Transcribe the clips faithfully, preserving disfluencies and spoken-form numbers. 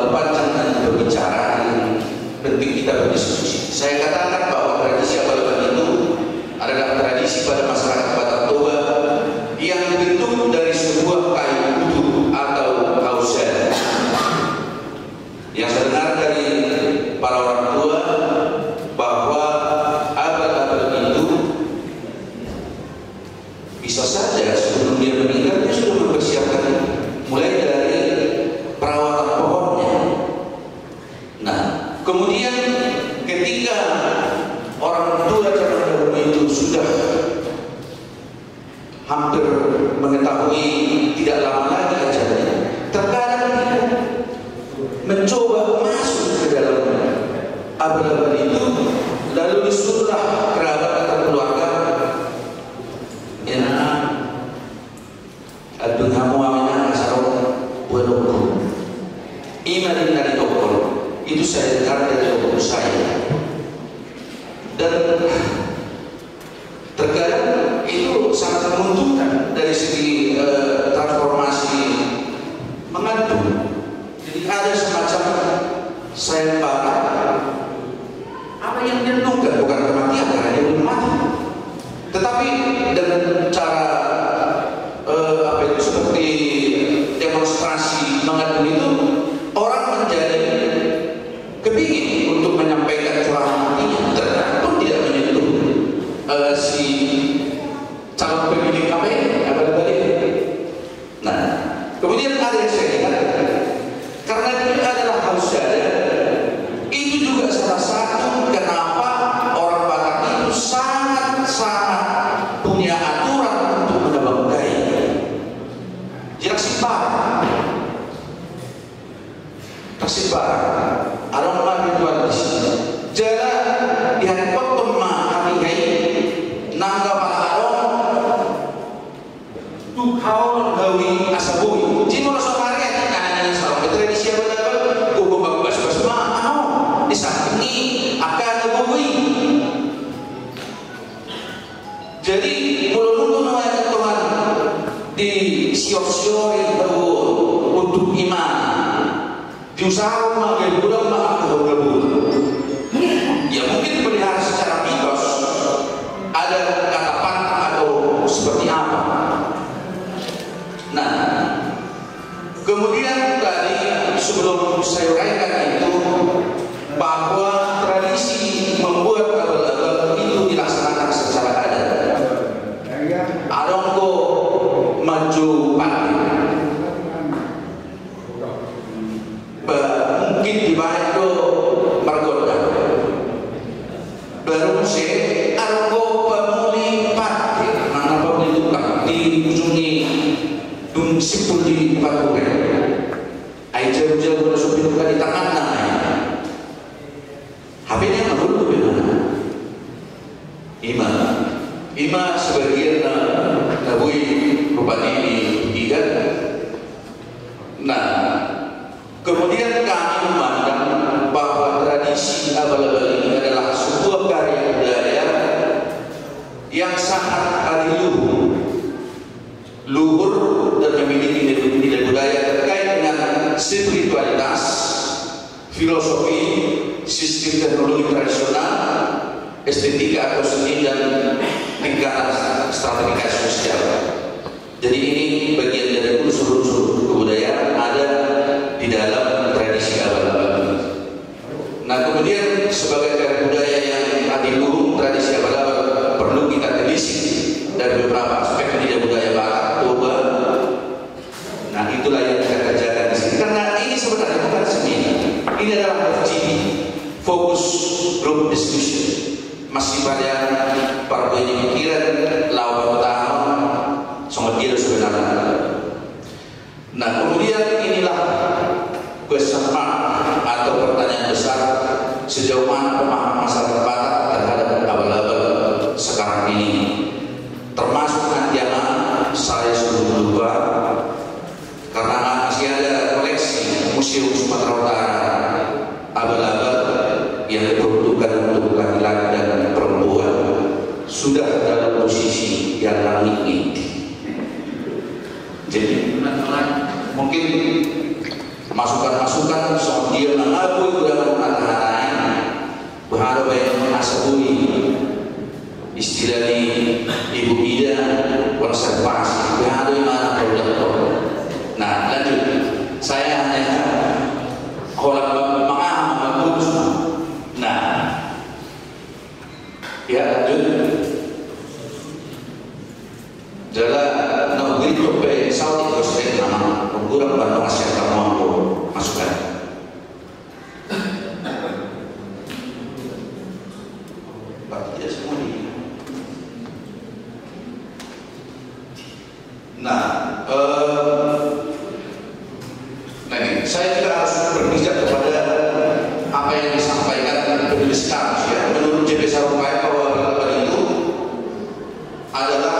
terlalu panjang dan berbicara, penting kita berdiskusi. Saya katakan bahwa tradisi abal-abal itu adalah tradisi pada masyarakat Batak Toba yang dibentuk dari sebuah kayu utuh atau kausel. Yang saya dengar dari para orang tua bahwa abal-abal itu bisa saja sebelum dia meninggal dia sudah mempersiapkan mulai dari perawatan pohonnya. Nah, kemudian ketika orang tua zaman dahulu itu sudah hampir mengetahui tidak lama lagi ajalnya, terkadang dia mencoba masuk ke dalam abal-abal itu, lalu disuruhlah kerabat atau keluarga, ya, aduh kamu amina asal buat iman dari dokter. Itu saya dengar dari dokter saya, dan terkadang itu sangat menguntungkan dari segi uh, transformasi mengandung. Jadi ada semacam sayembara apa yang direnungkan, bukan kematian karena dia belum mati, tetapi dengan cara uh, apa itu seperti demonstrasi mengandung itu orang menjadi kepingin untuk menyampaikan curahan hatinya, tergantung tidak menyentuh uh, si calon pemilik K P I abal-abal itu. Nah, kemudian ada yang saya ingat, karena itu adalah hausada, itu juga salah satu kenapa orang Batak itu sangat-sangat punya aturan untuk menebang kayu. Jirak simpan, tersimpan. Ada orang ritual di sini. Jalan di potong mah kami hai nangga palarong tu kaul gawi asabui. Cuma somari kan ada sarung tradisi abal-abal kubu bagus-bagus mah di sampingi akan gawi. Jadi mulu-mulu nama Tuhan di siok-siok itu untuk iman. Diusahakan magai bulan mah aku gabung. Ya mungkin pelihara secara mitos ada kata pantang atau seperti apa. Nah, kemudian tadi sebelum saya uraikan itu bahwa tradisi membuat abal-abal itu dilaksanakan secara adat. Adongko maju pati. Mungkin di Bajo Margonda baru saya argo pemuli pati mana pemuli tukang di ujungnya dum simpul di Paturen ay jauh-jauh udah supir di tangan namanya H P-nya nggak dulu bagaimana Ima Ima sebagian nabui rupanya ini ikan. Nah, kemudian kami memandang bahwa tradisi abal-abal ini adalah sebuah karya budaya yang sangat adiluhur, luhur dan memiliki nilai budaya terkait dengan spiritualitas, filosofi, sistem teknologi tradisional, estetika atau seni dan tingkatan strategikas sosial. Jadi ini bagian dari unsur-unsur kebudayaan ada di dalam tradisi abal-abal. Nah, kemudian sebagai karya budaya yang adiluhur, tradisi abal-abal perlu kita telisik dari beberapa aspek nilai budaya Batak Toba. Nah, itulah yang kita kerjakan di sini. Karena ini sebenarnya bukan seni, ini adalah F G D, Focus Group Discussion. Masih banyak para punya pikiran lawan utama, sangat dia sebenarnya. Nah, kemudian inilah question mark atau pertanyaan besar, sejauh mana pemahaman masyarakat Batak terhadap abal-abal sekarang ini, termasuk Antiana. Saya sudah lupa karena masih ada koleksi Museum Sumatera Utara abal-abal yang diperuntukkan untuk laki-laki dan perempuan sudah dalam posisi yang langit. Jadi mungkin masukan-masukan soal dia mengakui budaya mengatakan berharap yang mengasabui istilah di Ibu Ida konservasi berharap yang mana produk. Nah lanjut, saya hanya kalau mengambil nah ya lanjut adalah negeri Tope Saudi Coast nama kurang bantu Asia kamu mampu masukkan. Tidak semua ini. Nah, eh, nah ini, saya juga harus berpijak kepada apa yang disampaikan penulis sekarang ya. Menurut J B Sarumpait bahwa hal itu adalah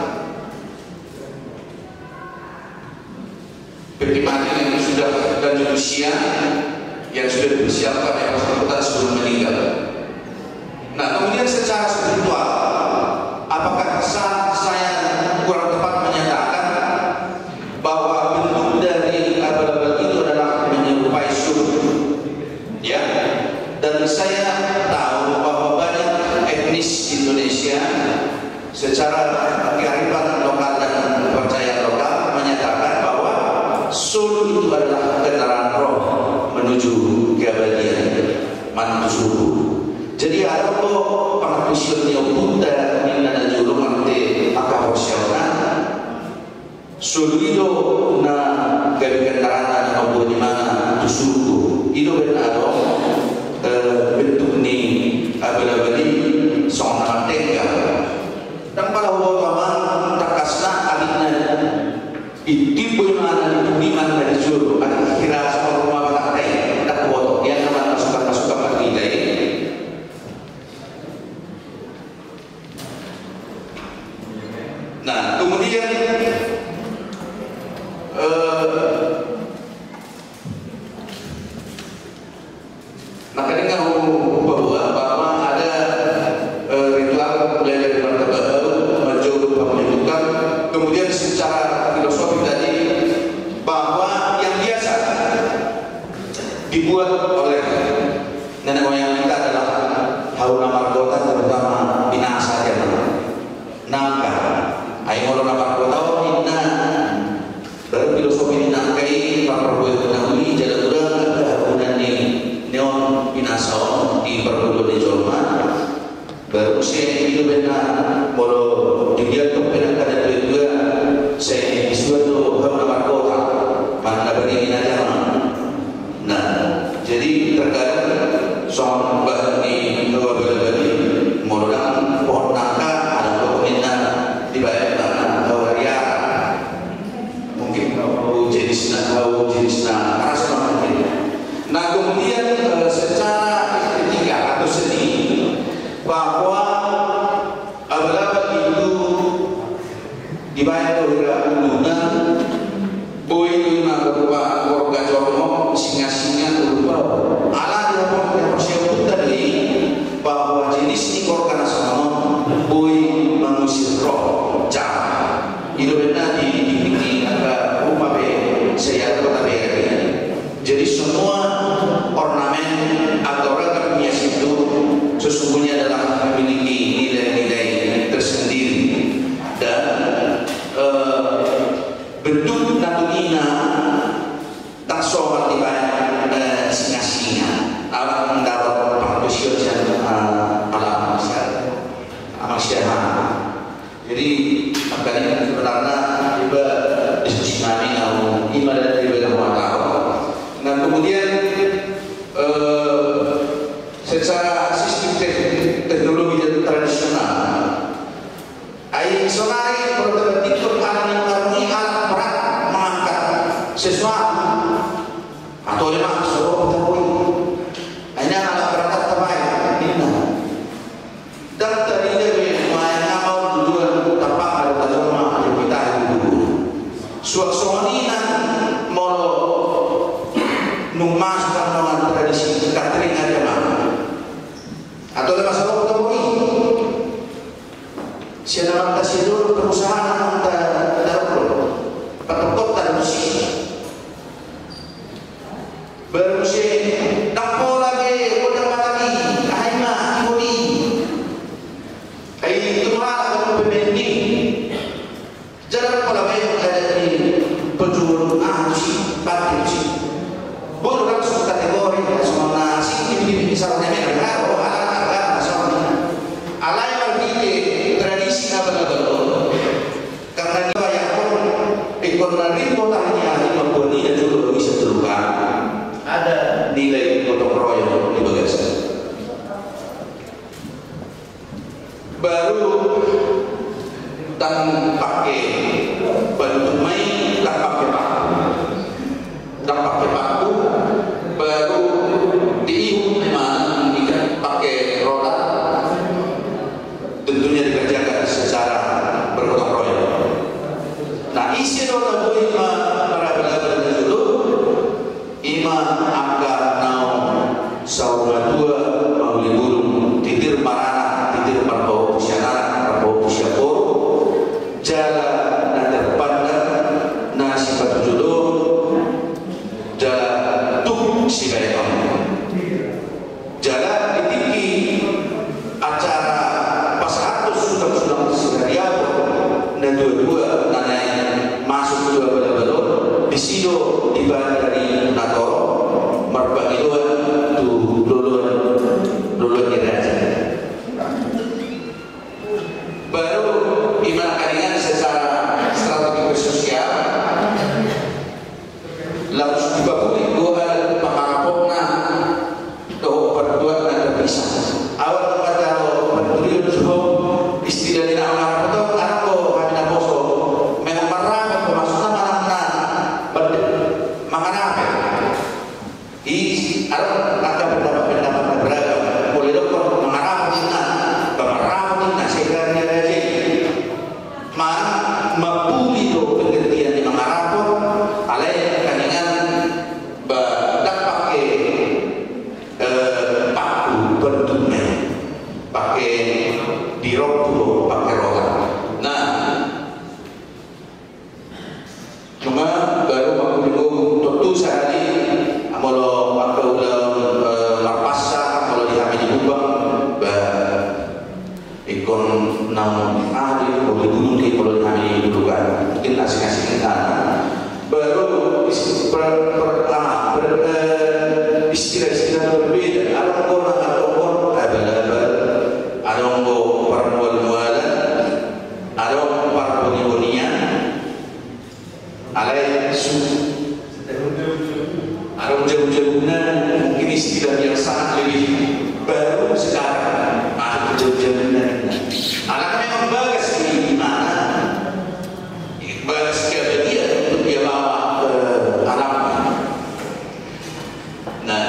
pertimbangan yang sudah lanjut usia yang sudah dipersiapkan yang bersangkutan sebelum meninggal. Nah kemudian secara spiritual, apakah sah saya kurang tepat menyatakan bahwa bentuk dari abal-abal itu adalah menyerupai suruh? Ya, dan saya tahu bahwa banyak etnis Indonesia secara kearifan lokal dan kepercayaan lokal menyatakan bahwa sul itu adalah kendaraan roh menuju keabadian mantu suhu. Jadi ada kok pengatusiannya Buddha minna dan juru mante akahosyana sul itu na gabi kendaraan dan obo di mana tu suhu itu benar bentuk ni abadi seorang tengah dan pada waktu takasna adiknya itu bagaimana di mana dari juru ada kira sama rumah batai tak botok yang nama masukan masukan bagi dari. Nah kemudian uh, maka dengan bahwa bahwa ada uh, ritual mulai dari martabat majul pembentukan kemudian secara filosofi tadi bahwa yang biasa dibuat oleh nenek moyang kita adalah hauna margota terutama binasa ya nangka ayo orang margota inna baru filosofi nangkai perbuatan dahulu jalan urang ada hauna ni neon binasa di perbuatan di Jolma baru saya itu benar kalau dilihat tuh benar ada dua saya disuatu hauna margota mana berdiri aja. Nah jadi terkadang soal bahan di dua beli modal pohon nangka ada peminat dibayar tanah hawaria mungkin tahu jenisnya tahu jenisnya rasa mungkin. Nah kemudian secara ketiga atau seni bahwa abal-abal itu dibayar oleh ulunan boy lima berupa keluarga jormo singa-singa berupa ala dilaporkan yang bersiapun tadi bahwa jenis ini keluarga nasional boy mengusir roh jahat itu benar dibikin agak rumah be saya kota be jadi semua ornamen atau ragam hias itu sesungguhnya adalah memiliki nilai-nilai tersendiri dan uh, bentuk naturina tak soal di banyak singa-singa alat mendapat pengkusian dan alat manusia jadi makanya sebenarnya juga diskusi kami namun iman dan ibadah muatal. Nah kemudian eh, secara sistem teknologi dan tradisional air sonari produk itu akan mengarungi alat berat mengangkat sesuatu atau lima suruh ketahui hanya alat berat terbaik ini dan tadinya lumayan mau tujuan tapak ada tajam ada kita dulu suasana mau numas dengan tradisi catering ada mana atau lima suruh ketahui siapa kasih dulu perusahaan kita dapat petukut dan musik baru si takpo lagi kodang lagi kahai mah kuni kai itulah kalau pemeni jangan pula banyak ada di penjual aji pakai boleh langsung kategori semua nasi ini misalnya mereka oh ala ala soalnya ala yang berbeda tradisi apa kalau karena dia yang pun ekonomi totalnya lima puluh ini juga bisa terluka ada nilai gotong royong di bagasi baru dan pakai bantu main dan pakai paku dan pakai paku baru diiut memang ikan pakai roda tentunya dikerjakan secara bergotong royong. Nah isi roda itu ima para belajar dulu ima angka naum sauma dua mauli burung titir marana titir parpau pusianara parpau pusiapo jala na terpandang na sifat jodoh jala tuk si baikam jala ditiki acara pas atus sudah-sudah sekalian dan dua-dua nanai masuk dua bala-bala di sido tiba dari Natoro merbagi dua tu luluan luluan kira baru iman karingan secara strategi sosial lalu juga boleh dua pengarapokna doh perbuat dan terpisah awal kata menteri itu istilah di nama itu anak ko kami nak poso memang marah maksudnya marah na makan apa i ada ada pendapat-pendapat beragam boleh dong mengarah kita mengarah kita sekarang ada aja ma mapuli do pengertian di mengarah pun alai kaningan badak pakai paku bentuknya pakai dirok dulu pakai roda. Nah, cuma baru aku bingung tentu sehari kalau aku udah marpasa kalau di kami di Kubang ikon namun ada boleh gunung ke kalau di kami dulu kan mungkin asing-asing kita baru pertama istilah-istilah berbeda ada orang atau orang abal-abal ada orang permual-mualan ada orang perboni-bonian alai su ada orang jauh-jauhnya mungkin istilah yang sangat lebih baru sekarang ada jauh-jauhnya anak memang bagus di mana bagus ke dia untuk dia bawa ke alamnya nah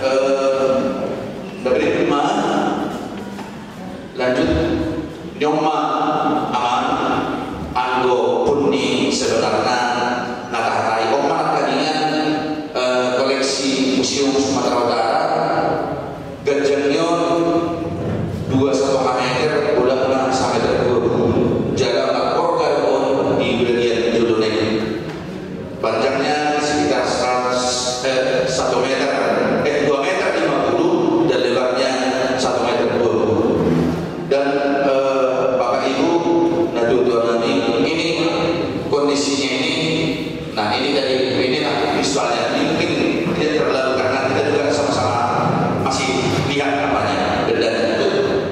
dari rumah lanjut nyoma aman anggo puni sebenarnya nakatai omat kaningan koleksi museum Sumatera Utara gajahnya dua setengah meter udah pernah sampai dua jaga makor karbon di bagian judulnya panjangnya sekitar satu meter eh dua meter lima puluh dan lebarnya satu meter dua puluh dan eh, Bapak Ibu nah tuan nanti ini kondisinya ini nah ini dari ini lah visualnya ini mungkin tidak terlalu karena kita juga sama-sama masih lihat apanya dan itu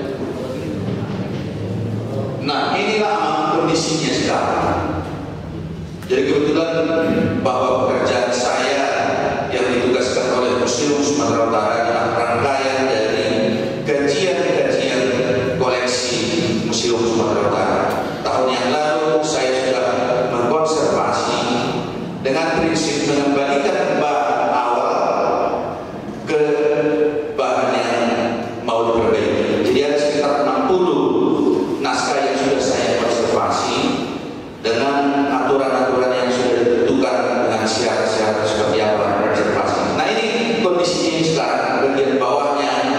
nah inilah kondisinya sekarang jadi kebetulan bahwa pekerjaan saya yang ditugaskan oleh Museum Sumatera Utara adalah rangkaian dari kajian-kajian koleksi Museum Sumatera Utara. Tahun yang lalu saya sudah mengkonservasi dengan prinsip mengembalikan bahan awal ke bahan yang mau diperbaiki. Jadi ada sekitar enam puluh naskah yang sudah saya konservasi dengan aturan-aturan yang sudah ditentukan dengan syarat-syarat seperti apa konservasi. Nah ini kondisinya sekarang bagian bawahnya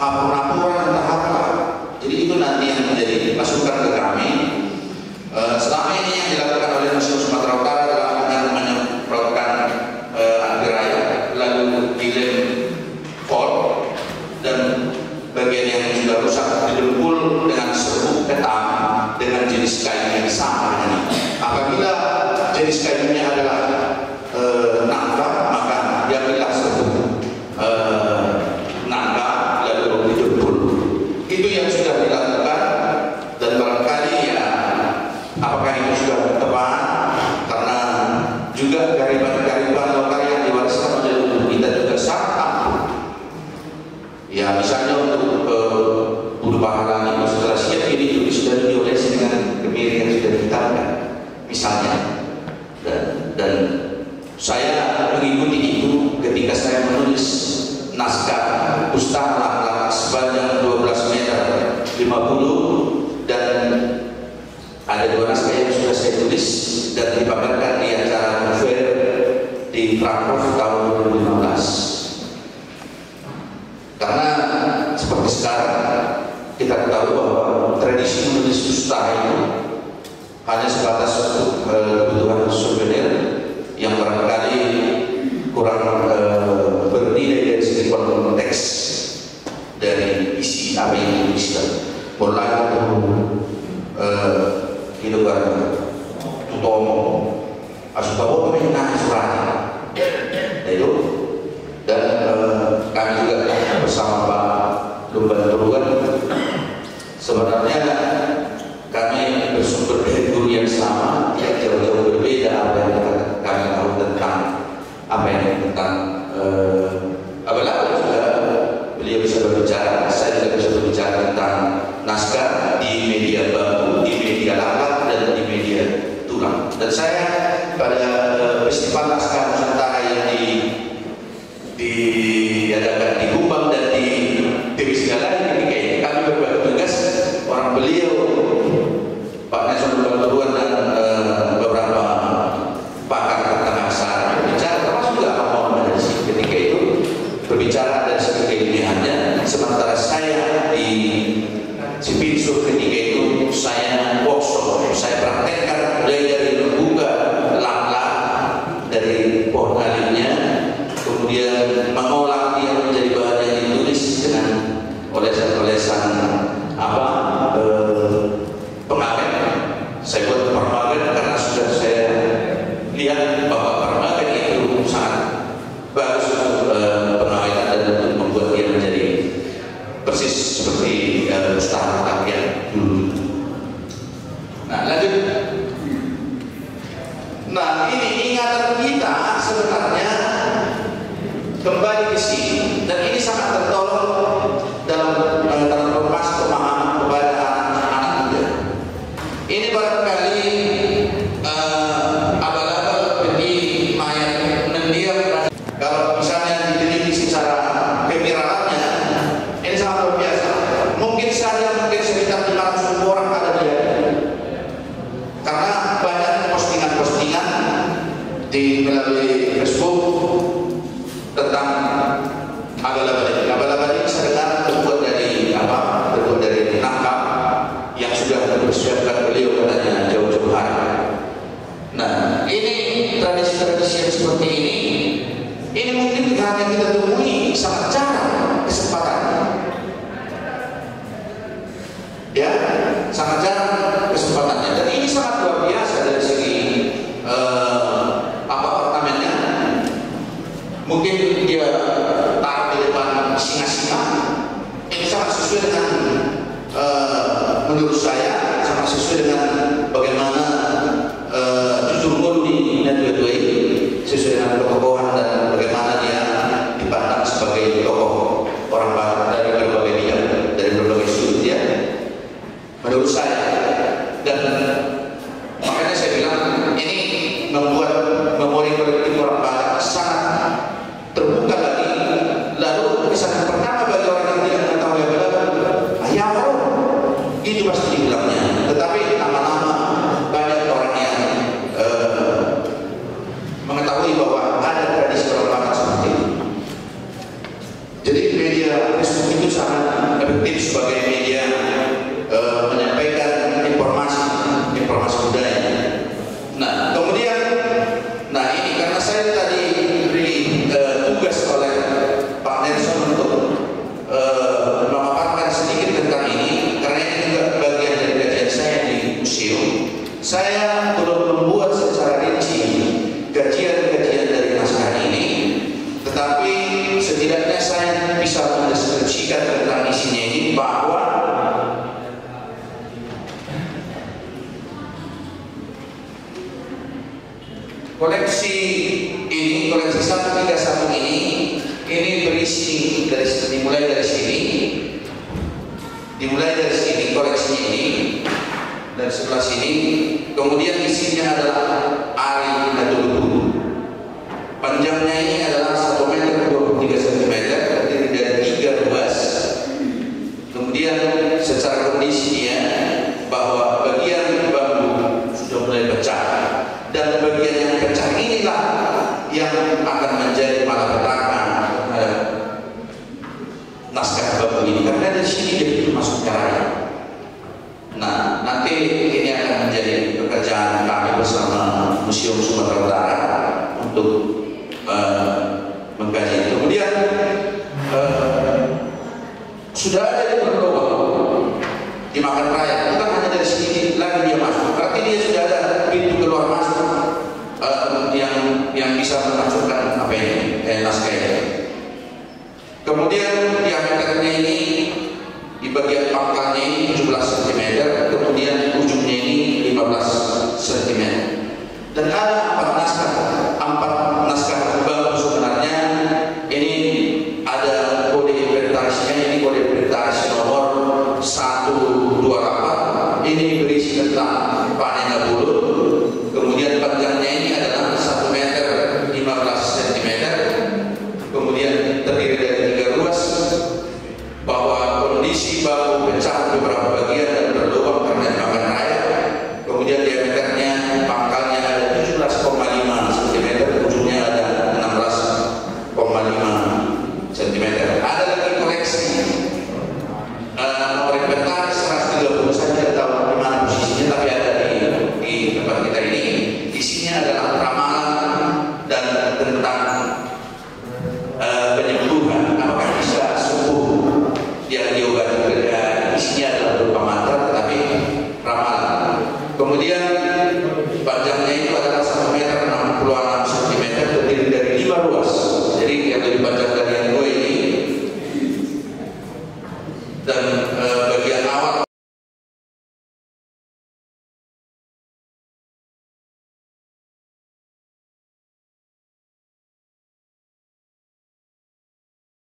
laporan entah apa. Jadi itu nanti yang menjadi masukan ke kami. Uh, selama ini yang dilakukan oleh Museum Sumatera Utara adalah dengan menyemprotkan uh, air raya, lalu dilem fol, dan bagian yang sudah rusak didempul dengan serbuk ketam dengan jenis kayu yang sama. Apabila jenis kayunya adalah uh, nangka, maka diambillah serbuk uh, nangka lalu didempul. Itu yang sudah dilakukan, dan barangkali ya apakah itu sudah tepat, karena juga kearifan-kearifan lokal yang diwariskan oleh leluhur kita juga sangat ampuh. Ya misalnya untuk uh, bulu pahala itu setelah siap ini juga sudah diolesi dengan kemiri yang sudah dihitamkan misalnya, dan, dan saya mengikuti itu ketika saya menulis naskah pustaka Lakhlak sepanjang dua belas meter lima puluh, dan ada dua naskah yang sudah saya tulis dan dipamerkan di acara fair di Frankfurt tahun dua ribu lima belas. Karena seperti sekarang kita ketahui bahwa tradisi menulis pustaka itu hanya sebatas untuk kebutuhan souvenir yang barangkali kurang uh, bernilai dari segi konteks dari isi apa yang dituliskan. Mulai uh, kehidupan Tutomo, Asutomo meminta surat itu, dan uh, kami juga bersama Pak Lumban Turuan sebenarnya kami bersumber dari guru yang sama, yang jauh-jauh berbeda apa yang kami tahu tentang apa yang tentang uh, apalagi juga beliau bisa berbicara, saya juga bisa berbicara tentang naskah di media bambu, di media lakhlak, dan di media tulang. Dan saya pada uh, festival naskah Nusantara yang di diadakan di Kumbang dan di T V Segala ketika ini kami berbagi tugas, orang beliau Pak Nelson Turuan dan uh, beberapa pakar tentang aksara berbicara, termasuk juga Pak Muhammad Aziz ketika itu berbicara dari segi keilmiahannya, sementara saya di Cipinsur ketika itu saya workshop, saya praktekkan mulai dari membuka lakhlak dari pohon alimnya, kemudian mengolah dia menjadi bahan yang ditulis dengan olesan-olesan apa eh, pengawet. Saya buat permagen karena sudah saya lihat bahwa permagen itu sangat bagus untuk eh, pengawetan dan untuk membuat dia menjadi persis seperti eh, pustaka yang dulu. Nah lanjut. Nah ini ingatan kita sebenarnya kembali ke sini, dan ini sangat tertolong dalam dalam proses pemahaman kepada anak-anak muda. Ini barangkali uh, abal-abal bagi mayat mendiam. Kalau misalnya diteliti secara kemiralannya, ini sangat luar biasa. Mungkin saja mungkin sekitar lima ratus ribu orang ada dia, karena banyak postingan-postingan di melalui Facebook tentang abal-abal. Abal-abal ini saya terbuat dari apa? Terbuat dari nangka yang sudah dipersiapkan beliau katanya jauh-jauh hari. Nah, ini tradisi-tradisi yang seperti ini, ini mungkin hanya kita temui sangat jarang kesempatannya. Ya, sangat jarang kesempatannya. Dan ini sangat luar biasa dari segi uh, apa ornamennya. Mungkin dia taruh di depan singa-singa. Ini sangat sesuai dengan uh, menurut saya sangat sesuai dengan bagaimana uh, jujur Mauludi dan dua-dua ini sesuai dengan tokoh-tokohan dan bagaimana dia dipandang sebagai tokoh orang sangat efektif sebagai media eh, menyampaikan informasi informasi budaya. Nah, kemudian, nah ini karena saya tadi diberi eh, tugas oleh Pak Nelson untuk eh, memaparkan sedikit tentang ini, karena ini juga bagian dari kajian saya di museum. Saya belum membuat secara rinci kajian-kajian dari naskah ini, tetapi setidaknya saya bisa mendeskripsikan tentang isinya ini, bahwa koleksi ini, koleksi seratus tiga puluh satu ini, ini berisi dari dimulai dari sini, dimulai dari sini koleksinya ini, dari sebelah sini, kemudian isinya adalah ari Natulutu. Panjangnya ini adalah satu meter dua puluh tiga sentimeter, terdiri dari tiga ruas. Kemudian secara kondisinya bahwa bagian bambu sudah mulai pecah, dan bagian yang pecah inilah yang akan menjadi malapetaka eh, naskah bambu ini, karena dari sini jadi masuk karya. Nah, nanti ini akan menjadi pekerjaan kami bersama Museum Sumatera Utara untuk uh, mengkaji. Kemudian uh, sudah ada di Berdoa di Makan Raya, bukan hanya dari sini lagi dia masuk, berarti dia sudah ada pintu keluar masuk uh, yang yang bisa memasukkan apa ini eh, naskah ini. Kemudian diameternya ini di bagian pangkalnya ini tujuh belas sentimeter, kemudian ujungnya ini lima belas sentimeter. Dan ada empat naskah, empat naskah bambu sebenarnya. Ini ada kode inventarisnya, ini kode inventaris nomor satu dua delapan. Ini berisi tentang panen bulut. Kemudian panjangnya ini adalah satu meter lima belas sentimeter. Kemudian terdiri dari tiga ruas, bahwa kondisi bambu pecah